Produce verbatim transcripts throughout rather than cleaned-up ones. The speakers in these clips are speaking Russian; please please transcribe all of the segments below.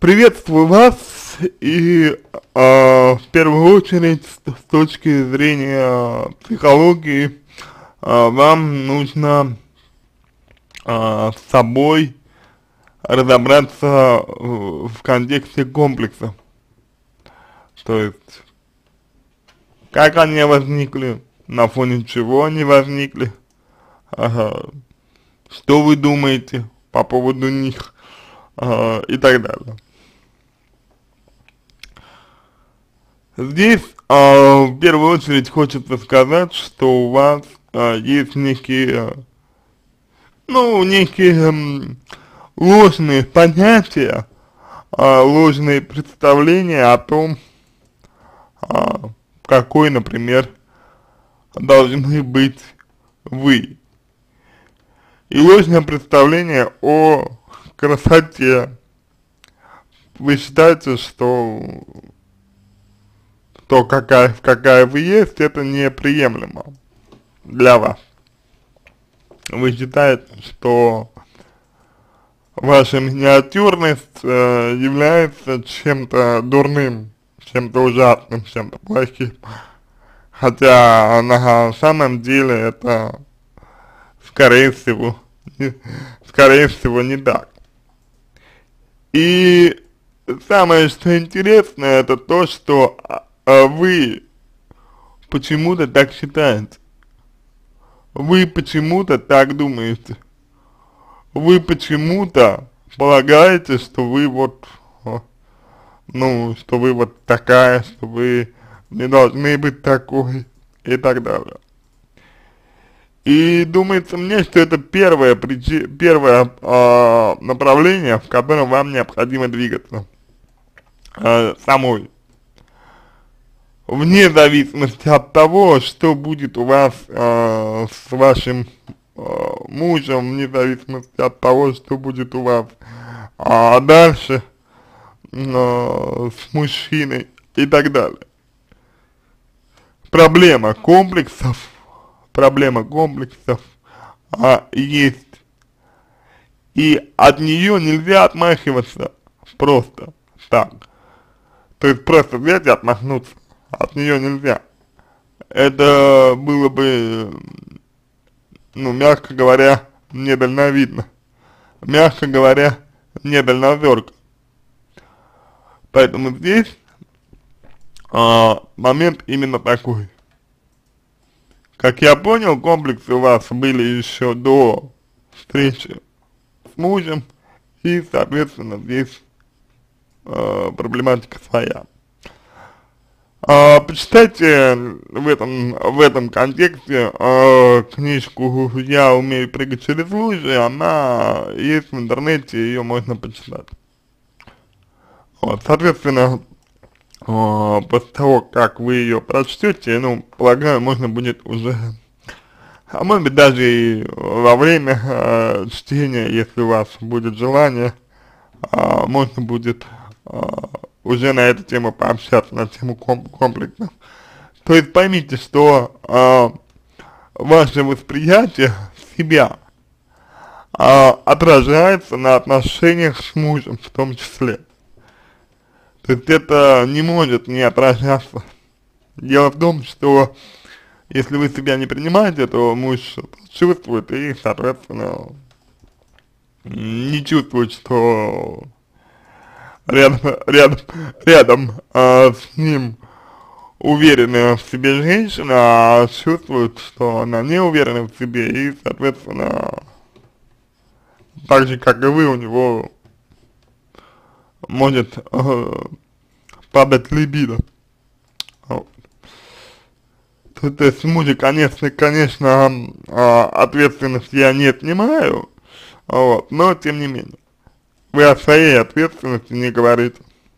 Приветствую вас и а, в первую очередь с, с точки зрения психологии а, вам нужно а, с собой разобраться в, в контексте комплекса. То есть, как они возникли, на фоне чего они возникли, ага, что вы думаете по поводу них ага, и так далее. Здесь а, в первую очередь хочется сказать, что у вас а, есть некие, ну, некие м, ложные понятия, а, ложные представления о том, а, какой, например, должны быть вы. И ложное представление о красоте. Вы считаете, что то, какая, какая вы есть, это неприемлемо для вас. Вы считаете, что ваша миниатюрность э, является чем-то дурным, чем-то ужасным, чем-то плохим. Хотя на самом деле это, скорее всего, не, скорее всего, не так. И самое, что интересно, это то, что а вы почему-то так считаете, вы почему-то так думаете, вы почему-то полагаете, что вы вот, ну, что вы вот такая, что вы не должны быть такой и так далее. И думается мне, что это первое, причи, первое э, направление, в котором вам необходимо двигаться э, самой. Вне зависимости от того, что будет у вас э, с вашим э, мужем, вне зависимости от того, что будет у вас а дальше э, с мужчиной и так далее. Проблема комплексов, проблема комплексов а, есть, и от нее нельзя отмахиваться просто так. То есть просто взять и отмахнуться. От нее нельзя. Это было бы, ну, мягко говоря, недальновидно. Мягко говоря, недальнозорко. Поэтому здесь а, момент именно такой. Как я понял, комплексы у вас были еще до встречи с мужем, и, соответственно, здесь а, проблематика своя. А, почитайте в этом, в этом контексте а, книжку «Я умею прыгать через лужи», она есть в интернете, ее можно почитать. Вот, соответственно, а, после того, как вы ее прочтете, ну, полагаю, можно будет уже, а может быть даже и во время а, чтения, если у вас будет желание, а, можно будет а, уже на эту тему пообщаться, на тему ком комплекса. То есть поймите, что э, ваше восприятие себя э, отражается на отношениях с мужем в том числе. То есть это не может не отражаться. Дело в том, что если вы себя не принимаете, то муж чувствует и, соответственно, не чувствует, что рядом, рядом, рядом а, с ним уверенная в себе женщина, а чувствует, что она не уверена в себе, и, соответственно, так же, как и вы, у него может э, падать либидо. Вот. То, то есть мужа, конечно, конечно, э, ответственность я не отнимаю, вот, но тем не менее. Вы о своей ответственности не говорите.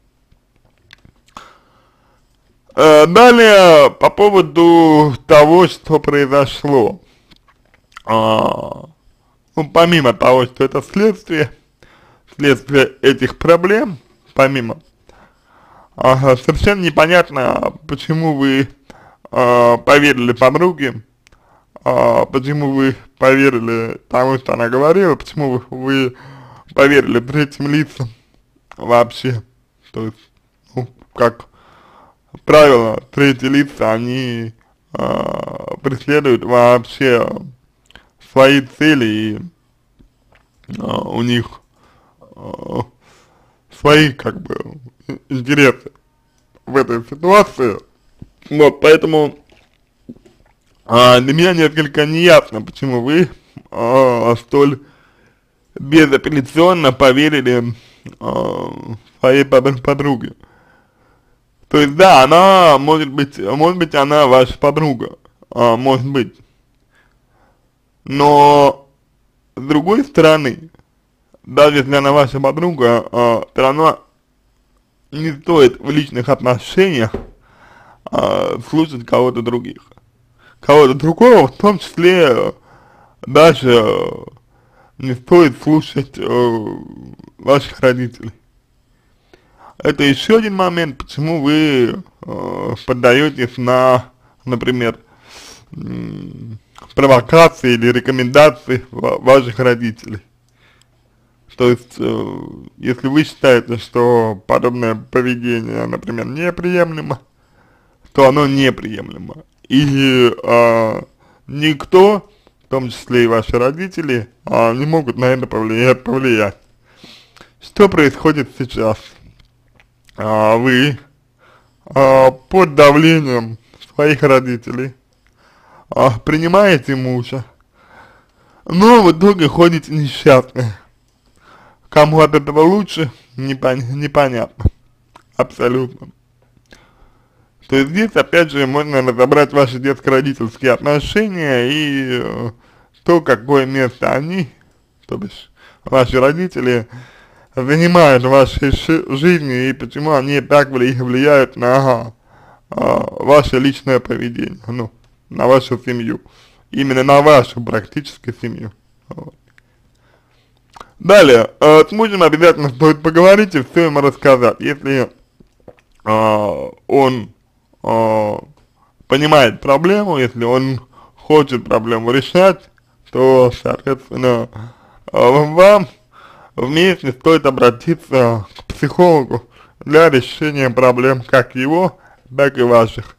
Э, далее, по поводу того, что произошло. А, ну, помимо того, что это следствие, следствие этих проблем, помимо, а, совершенно непонятно, почему вы а, поверили подруге, а, почему вы поверили тому, что она говорила, почему вы, вы поверили третьим лицам, вообще. То есть, ну, как правило, третьи лица, они а, преследуют вообще свои цели, и а, у них а, свои, как бы, интересы в этой ситуации. Вот, поэтому а, для меня несколько неясно, почему вы а, столь безапелляционно поверили а, своей под подруге. То есть, да, она, может быть, может быть, она ваша подруга, а, может быть, но с другой стороны, даже если она ваша подруга, а, все равно не стоит в личных отношениях а, слушать кого-то других. Кого-то другого, в том числе даже не стоит слушать э, ваших родителей. Это еще один момент, почему вы э, поддаетесь на, например, провокации или рекомендации ваших родителей. То есть, э, если вы считаете, что подобное поведение, например, неприемлемо, то оно неприемлемо. И э, никто, в том числе и ваши родители, э, не могут на это повлиять. повлиять. Что происходит сейчас? Э, вы э, под давлением своих родителей э, принимаете мужа, но в итоге ходите несчастны. Кому от этого лучше, непон непонятно. Абсолютно. То есть здесь, опять же, можно разобрать ваши детско-родительские отношения и э, то, какое место они, то бишь ваши родители, занимают в вашей жизни и почему они так влияют на э, ваше личное поведение, ну, на вашу семью. Именно на вашу практически семью. Вот. Далее, э, с мужем обязательно стоит поговорить и все ему рассказать. Если э, он э, понимает проблему, если он хочет проблему решать, то, соответственно, э, вам вместе стоит обратиться к психологу для решения проблем как его, так и ваших.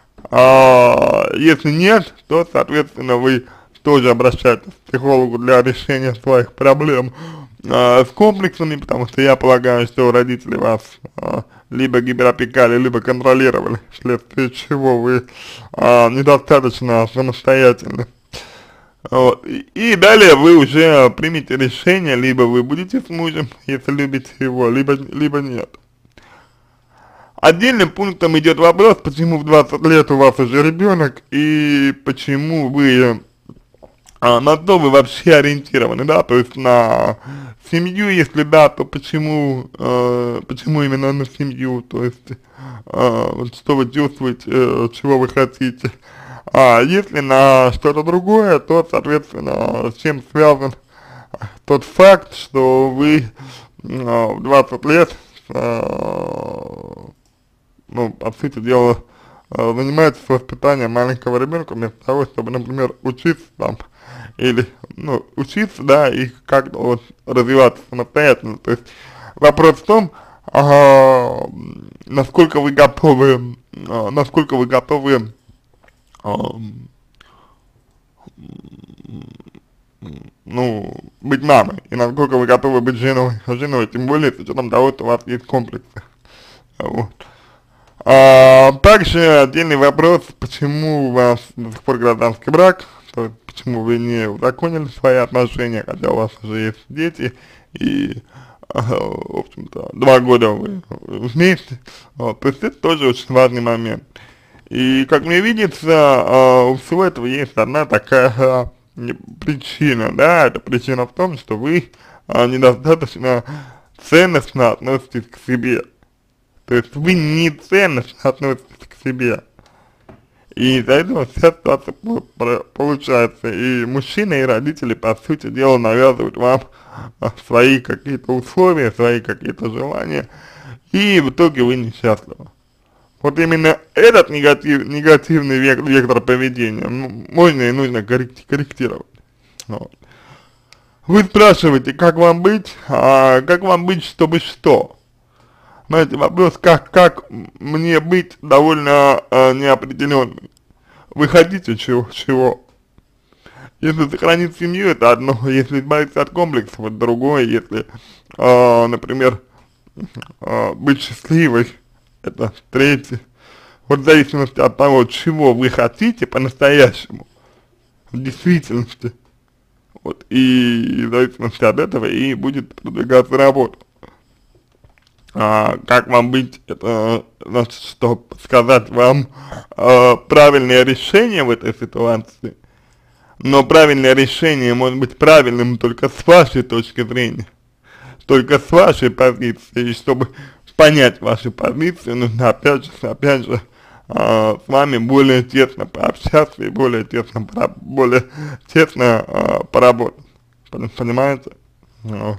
А если нет, то, соответственно, вы тоже обращайтесь к психологу для решения своих проблем а, с комплексами, потому что я полагаю, что родители вас а, либо гиперопекали, либо контролировали, вследствие чего вы а, недостаточно самостоятельны. Вот. И, и далее вы уже примете решение, либо вы будете с мужем, если любите его, либо, либо нет. Отдельным пунктом идет вопрос, почему в двадцать лет у вас уже ребенок, и почему вы а, на то вы вообще ориентированы, да, то есть на семью, если да, то почему, э, почему именно на семью, то есть, э, вот что вы чувствуете, э, чего вы хотите. А если на что-то другое, то, соответственно, с чем связан тот факт, что вы э, в двадцать лет, э, ну, по сути дела, э, занимаетесь воспитанием маленького ребенка вместо того, чтобы, например, учиться там, или, ну, учиться, да, и как-то вот развиваться самостоятельно. То есть вопрос в том, э, насколько вы готовы, э, насколько вы готовы э, ну, быть мамой, и насколько вы готовы быть женой, женой, тем более, с учетом того, что у вас есть комплексы. Вот. А, также отдельный вопрос, почему у вас до сих пор гражданский брак, то есть почему вы не узаконили свои отношения, хотя у вас уже есть дети, и, а, в общем-то, два года вы вместе, вот, то есть это тоже очень важный момент. И, как мне видится, а, у всего этого есть одна такая а, причина, да, это причина в том, что вы а, недостаточно ценностно относитесь к себе. То есть вы не ценностно относитесь к себе. И из-за этого вся ситуация получается. И мужчины, и родители, по сути дела, навязывают вам свои какие-то условия, свои какие-то желания. И в итоге вы несчастливы. Вот именно этот негатив, негативный вектор, вектор поведения можно и нужно корректировать. Вот. Вы спрашиваете, как вам быть, а как вам быть, чтобы что? знаете, вопрос, как, как мне быть, довольно э, неопределенный. Вы хотите чего? чего? Если сохранить семью, это одно, если избавиться от комплексов, это другое, если, э, например, э, быть счастливой, это третье. Вот в зависимости от того, чего вы хотите по-настоящему, в действительности, вот, и в зависимости от этого и будет продвигаться работа. А, как вам быть, это значит, что сказать вам э, правильное решение в этой ситуации, но правильное решение может быть правильным только с вашей точки зрения, только с вашей позиции, и чтобы понять вашу позицию, нужно опять же, опять же, э, с вами более тесно пообщаться и более тесно, пора, более тесно э, поработать, понимаете? Вот.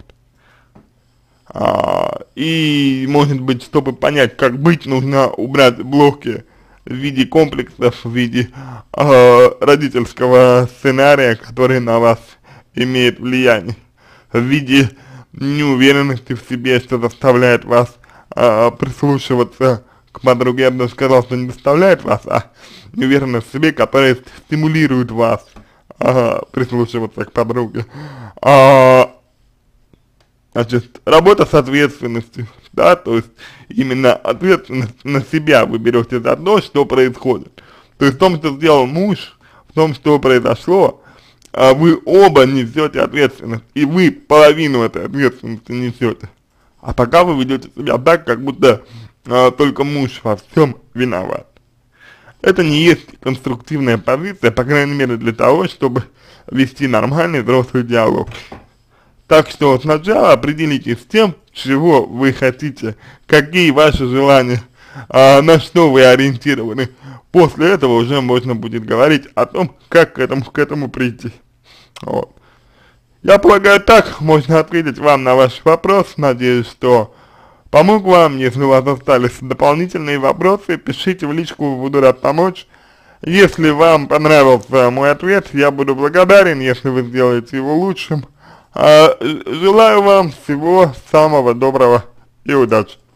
А, и, может быть, чтобы понять, как быть, нужно убрать блоки в виде комплексов, в виде э, родительского сценария, который на вас имеет влияние, в виде неуверенности в себе, что заставляет вас э, прислушиваться к подруге. Я бы даже сказал, что не заставляет вас, а неуверенность в себе, которая стимулирует вас э, прислушиваться к подруге. А, Значит, работа с ответственностью, да, то есть именно ответственность на себя вы берете за то, что происходит. То есть в том, что сделал муж, в том, что произошло, вы оба несете ответственность, и вы половину этой ответственности несете. А пока вы ведете себя так, как будто а, только муж во всем виноват. Это не есть конструктивная позиция, по крайней мере для того, чтобы вести нормальный взрослый диалог. Так что сначала определитесь с тем, чего вы хотите, какие ваши желания, а, на что вы ориентированы. После этого уже можно будет говорить о том, как к этому, к этому прийти. Вот. Я полагаю, так можно ответить вам на ваш вопрос. Надеюсь, что помог вам. Если у вас остались дополнительные вопросы, пишите в личку, буду рад помочь. Если вам понравился мой ответ, я буду благодарен, если вы сделаете его лучшим. Желаю вам всего самого доброго и удачи.